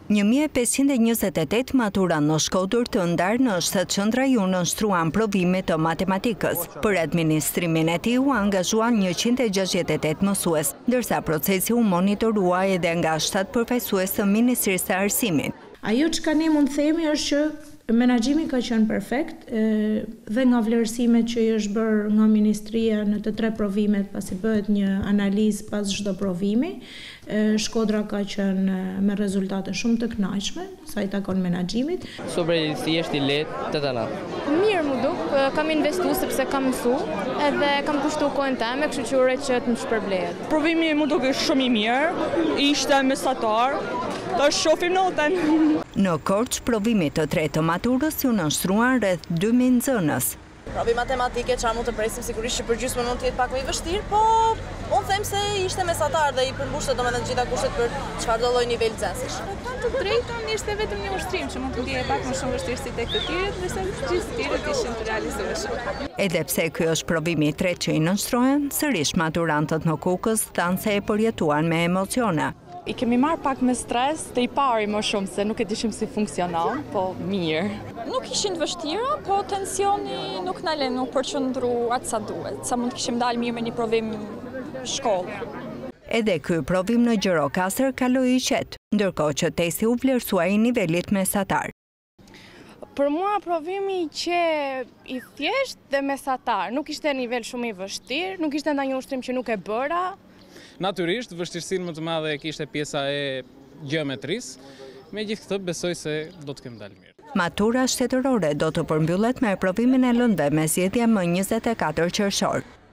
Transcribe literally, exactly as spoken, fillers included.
një mijë e pesëqind e njëzet e tetë matura në Shkodër të ndarë në shtatë qendra ju nënshtruan provimit të matematikës. Për administrimin e tij u angazhuan njëqind e gjashtëdhjetë e tetë mësues, ndërsa procesi u monitorua edhe nga shtatë përfaqësues të Ministrisë së Arsimit. Ajo çka ne mund themi është që menaxhimi ka qenë perfekt dhe nga vlerësimet që i është bërë nga Ministria në të tre provimet, pasi bëhet një analizë pas çdo provimi, Shkodra ka qenë me rezultate shumë të kënaqshme sa i takon menaxhimit. Super i thjesht, i lehtë, të tana. Mirë më duk, kam investu sepse kam mësu edhe kam kushtu kohën time, kështu që uroj që të më shpërblehet. Provimi më duk është shumë i mirë, ishte mesatar. Ta shohim notën. Në Korçë, provimit të tretë të maturës ju nënshtruan rreth dy mijë nxënës. Provi matematike, çfarë mund të presim, sigurisht që për gjysmën mund të jetë pak më i vështirë, po unë them se ishte mesatar dhe i përmbushte domethënë të gjitha kushtet për çfarëdo lloj niveli nxënësish. Kanë të drejtën, ishte vetëm një ushtrim që mund të ndjehej pak më shumë vështirësi tek të tjerët, ndërsa të gjithë të tjerët ishin të realizueshëm. Edhe pse ky është provimi i tretë që i nënshtrohen, sërish maturantët në Kukës thanë se e përjetuan me emocione. I kemi marrë pak me stres, të i pari më shumë se nuk e dishim si funksionon, po mirë. Nuk ishin të vështira, po tensioni nuk na lën nuk përqendru atë sa duhet, sa mund të kishim dalë mirë me një provim shkollë. Edhe ky provim në Gjirokastër kaloi i qetë, ndërkohë që testi u vlerësua i nivelit mesatar. Për mua provimi që i thjesht dhe mesatar, nuk ishte nivel shumë i vështirë, nuk ishte ndonjë ushtrim që nuk e bëra. Natyrisht, vështirësinë më të madhe e kishte pjesa e gjeometrisë, megjithatë besoj se do të kem dalë mirë. Matura shtetërore do të përmbyllet me provimin e lëndëve me zgjedhje më njëzet e katër qershor.